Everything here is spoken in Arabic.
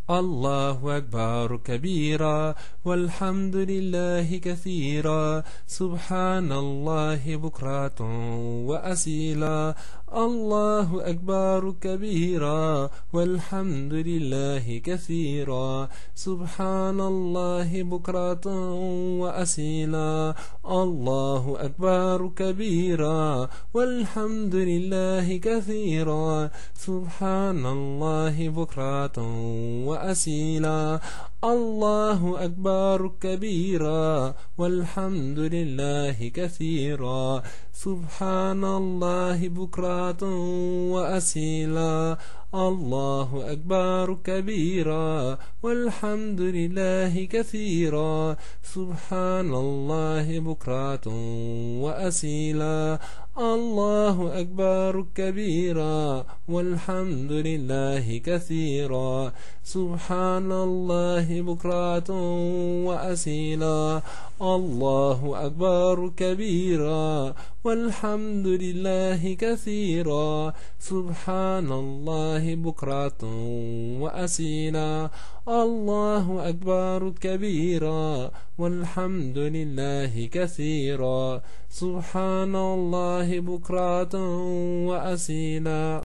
الله أكبر كبيرا والحمد لله كثيرا سبحان الله بكرة وأصيلا الله أكبر كبيرا والحمد لله كثيرا سبحان الله بكرة وأصيلا الله أكبر كبيرا والحمد لله كثيرا سبحان الله بكرة وأصيلا الله أكبر كبيرا والحمد لله كثيرا سبحان الله بكرة وأصيلا الله أكبر كبيرا والحمد لله كثيرا سبحان الله بكرة وأصيلا الله أكبر كبيرا والحمد لله كثيرا سبحان الله بكرة وأصيلا الله أكبر كبيرا والحمد لله كثيرا سبحان الله بكرة وأصيلا الله أكبر كبيرا والحمد لله كثيرا سبحان الله بكرة وأصيلا.